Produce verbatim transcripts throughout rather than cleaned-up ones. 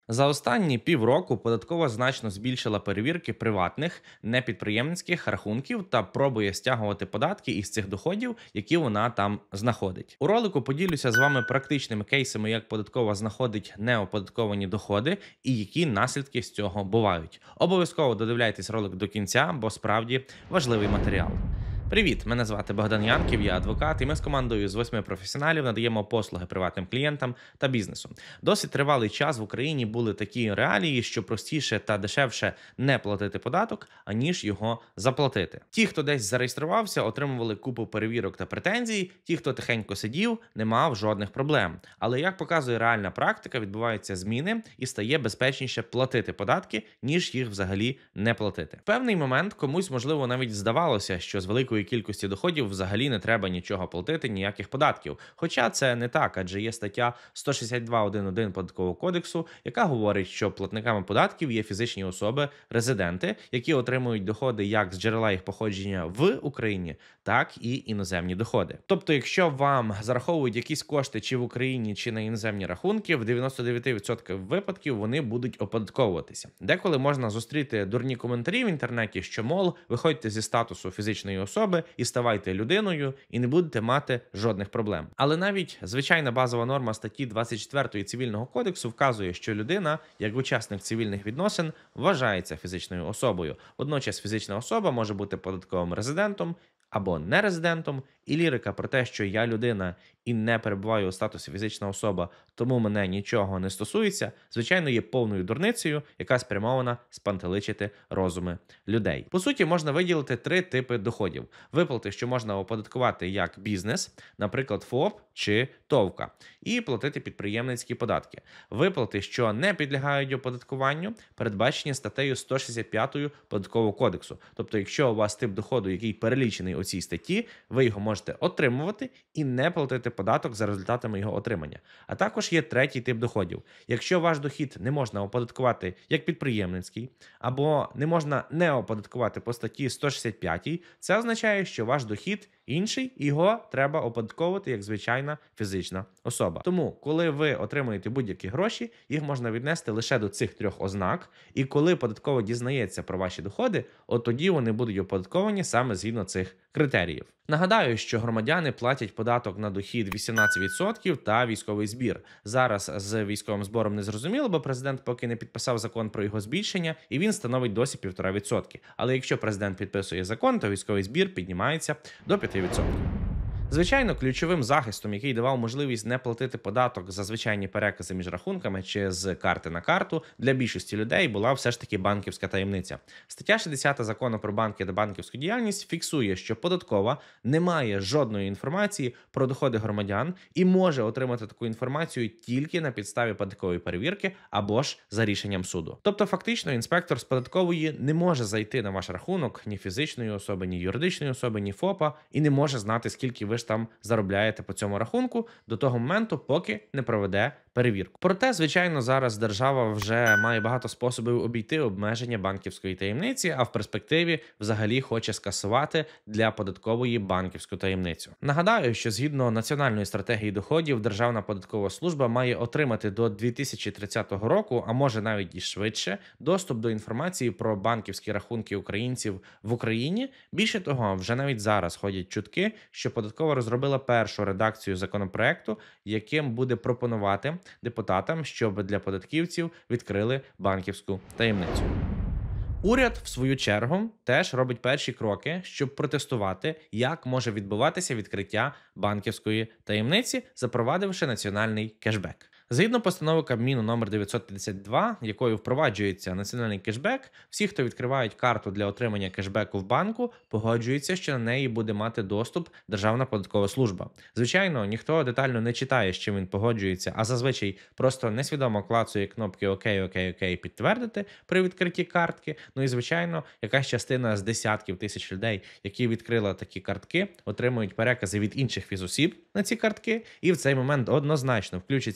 За останні півроку податкова значно збільшила перевірки приватних, непідприємницьких рахунків та пробує стягувати податки із цих доходів, які вона там знаходить. У ролику поділюся з вами практичними кейсами, як податкова знаходить неоподатковані доходи і які наслідки з цього бувають. Обов'язково додивляйтесь ролик до кінця, бо справді важливий матеріал. Привіт, мене звати Богдан Янків, я адвокат, і ми з командою з восьми професіоналів надаємо послуги приватним клієнтам та бізнесу. Досить тривалий час в Україні були такі реалії, що простіше та дешевше не платити податок, аніж його заплатити. Ті, хто десь зареєструвався, отримували купу перевірок та претензій, ті, хто тихенько сидів, не мав жодних проблем. Але як показує реальна практика, відбуваються зміни і стає безпечніше платити податки, ніж їх взагалі не платити. В певний момент комусь, можливо, навіть здавалося, що з великої кількості доходів взагалі не треба нічого платити, ніяких податків. Хоча це не так, адже є стаття сто шістдесят два один один Податкового кодексу, яка говорить, що платниками податків є фізичні особи-резиденти, які отримують доходи як з джерела їх походження в Україні, так і іноземні доходи. Тобто, якщо вам зараховують якісь кошти чи в Україні, чи на іноземні рахунки, в дев'яносто дев'ять відсотків випадків вони будуть оподатковуватися. Деколи можна зустріти дурні коментарі в інтернеті, що, мол, виходьте зі статусу фізичної особи і ставайте людиною, і не будете мати жодних проблем. Але навіть звичайна базова норма статті двадцять четвертої Цивільного кодексу вказує, що людина, як учасник цивільних відносин, вважається фізичною особою. Водночас фізична особа може бути податковим резидентом або нерезидентом, і лірика про те, що я людина і не перебуваю у статусі фізична особа, тому мене нічого не стосується, звичайно, є повною дурницею, яка спрямована спантеличити розуми людей. По суті, можна виділити три типи доходів. Виплати, що можна оподаткувати як бізнес, наприклад, ФОП чи ТОВКа, і платити підприємницькі податки. Виплати, що не підлягають оподаткуванню, передбачені статтею сто шістдесят п'ятою Податкового кодексу. Тобто, якщо у вас тип доходу, який перелічений у цій статті, ви його можете отримувати і не платити податок за результатами його отримання. А також є третій тип доходів. Якщо ваш дохід не можна оподаткувати як підприємницький, або не можна не оподаткувати по статті сто шістдесят п'ятій, це означає, що ваш дохід інший, і його треба оподатковувати як звичайна фізична особа. Тому, коли ви отримуєте будь-які гроші, їх можна віднести лише до цих трьох ознак, і коли податково дізнається про ваші доходи, от тоді вони будуть оподатковані саме згідно цих критеріїв. Нагадаю, що громадяни платять податок на дохід вісімнадцять відсотків та військовий збір. Зараз з військовим збором не зрозуміло, бо президент поки не підписав закон про його збільшення, і він становить досі півтора відсотки. Але якщо президент підписує закон, то військовий збір піднімається до п'яти відсотків. Звичайно, ключовим захистом, який давав можливість не платити податок за звичайні перекази між рахунками чи з карти на карту, для більшості людей була все ж таки банківська таємниця. Стаття шістдесят Закону про банки та банківську діяльність фіксує, що податкова не має жодної інформації про доходи громадян і може отримати таку інформацію тільки на підставі податкової перевірки або ж за рішенням суду. Тобто, фактично, інспектор з податкової не може зайти на ваш рахунок ні фізичної особи, ні юридичної особи, ні ФОПа і не може знати, скільки ви ж там заробляєте по цьому рахунку до того моменту, поки не проведе перевірку. Проте, звичайно, зараз держава вже має багато способів обійти обмеження банківської таємниці, а в перспективі взагалі хоче скасувати для податкової банківську таємницю. Нагадаю, що згідно національної стратегії доходів, Державна податкова служба має отримати до дві тисячі тридцятого року, а може навіть і швидше, доступ до інформації про банківські рахунки українців в Україні. Більше того, вже навіть зараз ходять чутки, що податкова розробила першу редакцію законопроекту, яким буде пропонувати депутатам, щоб для податківців відкрили банківську таємницю. Уряд, в свою чергу, теж робить перші кроки, щоб протестувати, як може відбуватися відкриття банківської таємниці, запровадивши національний кешбек. Згідно постанови Кабміну номер дев'ятсот п'ятдесят два, якою впроваджується національний кешбек, всі, хто відкривають карту для отримання кешбеку в банку, погоджуються, що на неї буде мати доступ Державна податкова служба. Звичайно, ніхто детально не читає, з чим він погоджується, а зазвичай просто несвідомо клацує кнопки «Окей, окей, окей, підтвердити» при відкритті картки. Ну і, звичайно, якась частина з десятків тисяч людей, які відкрили такі картки, отримують перекази від інших фізосіб на ці картки, і в цей момент однозначно включиться податкова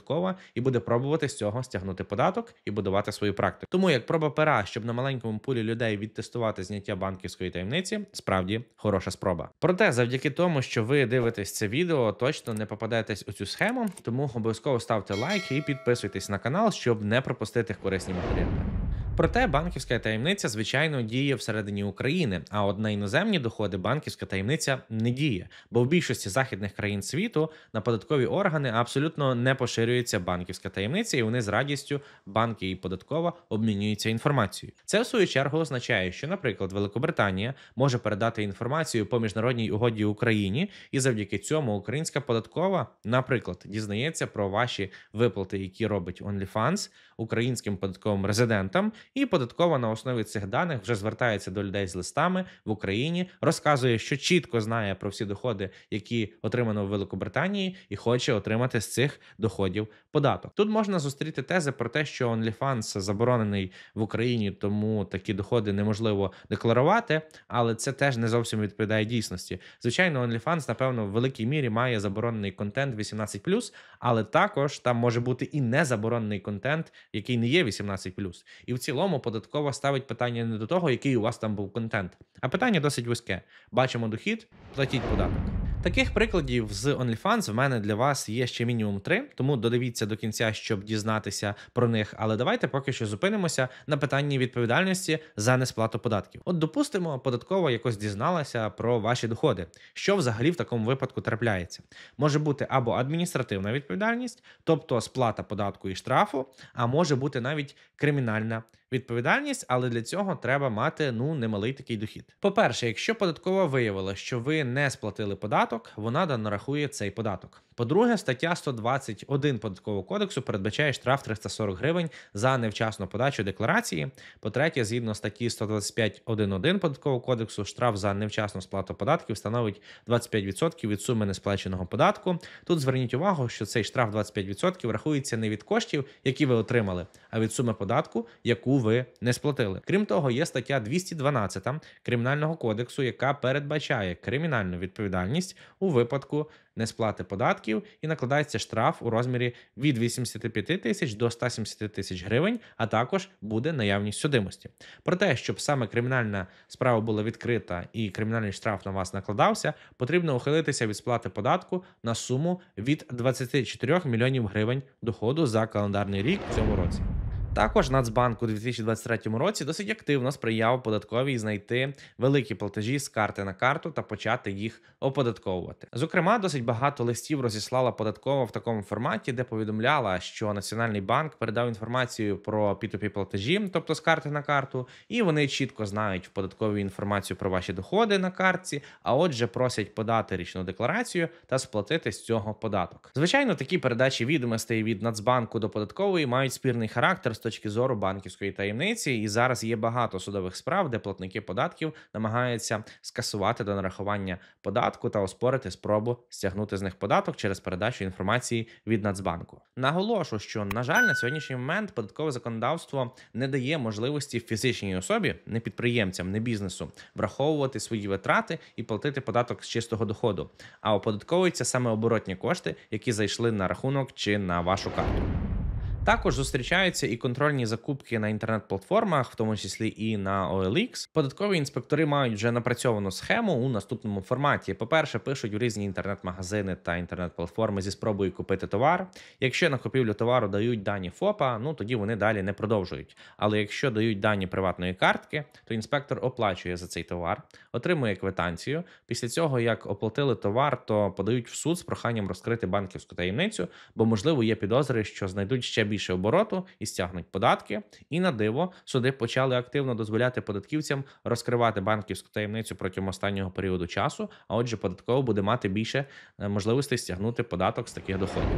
податкова і буде пробувати з цього стягнути податок і будувати свою практику. Тому як проба пера, щоб на маленькому пулі людей відтестувати зняття банківської таємниці, справді хороша спроба. Проте, завдяки тому, що ви дивитесь це відео, точно не попадетесь у цю схему, тому обов'язково ставте лайк і підписуйтесь на канал, щоб не пропустити корисні матеріали. Проте банківська таємниця, звичайно, діє всередині України, а от на іноземні доходи банківська таємниця не діє, бо в більшості західних країн світу на податкові органи абсолютно не поширюється банківська таємниця, і вони з радістю, банки і податкова, обмінюються інформацією. Це, в свою чергу, означає, що, наприклад, Великобританія може передати інформацію по міжнародній угоді Україні, і завдяки цьому українська податкова, наприклад, дізнається про ваші виплати, які робить OnlyFans, українським податковим резидентам, і податкова на основі цих даних вже звертається до людей з листами в Україні, розказує, що чітко знає про всі доходи, які отримано в Великобританії, і хоче отримати з цих доходів податок. Тут можна зустріти тези про те, що OnlyFans заборонений в Україні, тому такі доходи неможливо декларувати, але це теж не зовсім відповідає дійсності. Звичайно, OnlyFans, напевно, в великій мірі має заборонений контент вісімнадцять плюс, але також там може бути і незаборонений контент, який не є вісімнадцять плюс. І в цілому податкова ставить питання не до того, який у вас там був контент, а питання досить вузьке. Бачимо дохід, платіть податок. Таких прикладів з OnlyFans в мене для вас є ще мінімум три, тому додивіться до кінця, щоб дізнатися про них. Але давайте поки що зупинимося на питанні відповідальності за несплату податків. От допустимо, податкова якось дізналася про ваші доходи. Що взагалі в такому випадку трапляється? Може бути або адміністративна відповідальність, тобто сплата податку і штрафу, а може бути навіть кримінальна відповідальність, але для цього треба мати, ну, немалий такий дохід. По-перше, якщо податкова виявила, що ви не сплатили податок, вона нарахує цей податок. По-друге, стаття сто двадцять один Податкового кодексу передбачає штраф триста сорок гривень за невчасну подачу декларації. По-третє, згідно статті сто двадцять п'ять один один Податкового кодексу, штраф за невчасну сплату податків становить двадцять п'ять відсотків від суми несплаченого податку. Тут зверніть увагу, що цей штраф двадцять п'ять відсотків рахується не від коштів, які ви отримали, а від суми податку, яку ви не сплатили. Крім того, є стаття двісті дванадцять Кримінального кодексу, яка передбачає кримінальну відповідальність у випадку несплати податків, і накладається штраф у розмірі від вісімдесят п'ять тисяч до ста сімдесят тисяч гривень, а також буде наявність судимості. Про те, щоб саме кримінальна справа була відкрита і кримінальний штраф на вас накладався, потрібно ухилитися від сплати податку на суму від двадцяти чотирьох мільйонів гривень доходу за календарний рік в цьому році. Також Нацбанк у дві тисячі двадцять третьому році досить активно сприяв податковій знайти великі платежі з карти на карту та почати їх оподатковувати. Зокрема, досить багато листів розіслала податкова в такому форматі, де повідомляла, що Національний банк передав інформацію про пі ту пі платежі, тобто з карти на карту, і вони чітко знають в податковій інформацію про ваші доходи на картці, а отже просять подати річну декларацію та сплатити з цього податок. Звичайно, такі передачі відомостей від Нацбанку до податкової мають спірний характер з точки зору банківської таємниці, і зараз є багато судових справ, де платники податків намагаються скасувати до нарахування податку та оспорити спробу стягнути з них податок через передачу інформації від Нацбанку. Наголошу, що, на жаль, на сьогоднішній момент податкове законодавство не дає можливості фізичній особі, не підприємцям, не бізнесу, враховувати свої витрати і платити податок з чистого доходу, а оподатковуються саме оборотні кошти, які зайшли на рахунок чи на вашу карту. Також зустрічаються і контрольні закупки на інтернет-платформах, в тому числі і на о ел ікс. Податкові інспектори мають вже напрацьовану схему у наступному форматі. По-перше, пишуть у різні інтернет-магазини та інтернет-платформи зі спробою купити товар. Якщо на купівлю товару дають дані ФОПа, ну тоді вони далі не продовжують. Але якщо дають дані приватної картки, то інспектор оплачує за цей товар, отримує квитанцію. Після цього, як оплатили товар, то подають в суд з проханням розкрити банківську таємницю, бо, можливо, є підозри, що знайдуть ще більше більше обороту і стягнуть податки. І на диво, суди почали активно дозволяти податківцям розкривати банківську таємницю протягом останнього періоду часу, а отже, податково буде мати більше можливостей стягнути податок з таких доходів.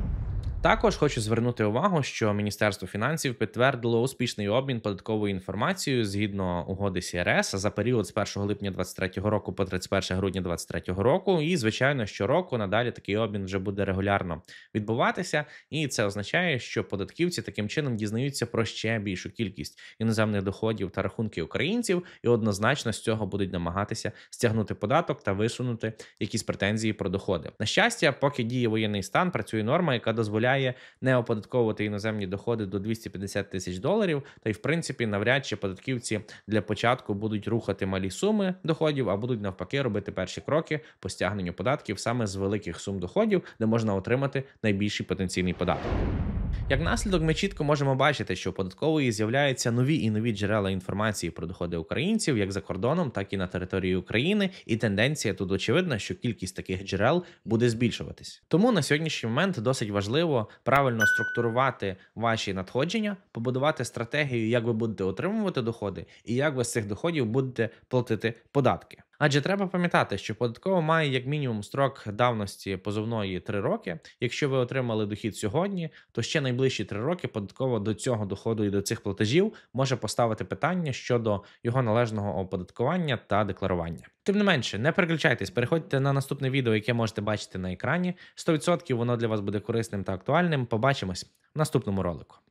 Також хочу звернути увагу, що Міністерство фінансів підтвердило успішний обмін податковою інформацією згідно угоди сі ар ес за період з першого липня двадцять третього року по тридцять перше грудня двадцять третього року. І, звичайно, щороку надалі такий обмін вже буде регулярно відбуватися. І це означає, що податківці таким чином дізнаються про ще більшу кількість іноземних доходів та рахунків українців і однозначно з цього будуть намагатися стягнути податок та висунути якісь претензії про доходи. На щастя, поки діє воєнний стан, працює норма, яка дозволяє дозволяє не оподатковувати іноземні доходи до двісті п'ятдесят тисяч доларів, та й в принципі навряд чи податківці для початку будуть рухати малі суми доходів, а будуть навпаки робити перші кроки по стягненню податків саме з великих сум доходів, де можна отримати найбільший потенційний податок. Як наслідок, ми чітко можемо бачити, що у податкової з'являються нові і нові джерела інформації про доходи українців як за кордоном, так і на території України, і тенденція тут очевидна, що кількість таких джерел буде збільшуватись. Тому на сьогоднішній момент досить важливо правильно структурувати ваші надходження, побудувати стратегію, як ви будете отримувати доходи і як ви з цих доходів будете платити податки. Адже треба пам'ятати, що податкова має як мінімум строк давності позовної три роки. Якщо ви отримали дохід сьогодні, то ще найближчі три роки податкова до цього доходу і до цих платежів може поставити питання щодо його належного оподаткування та декларування. Тим не менше, не переключайтесь, переходьте на наступне відео, яке можете бачити на екрані. сто відсотків воно для вас буде корисним та актуальним. Побачимось в наступному ролику.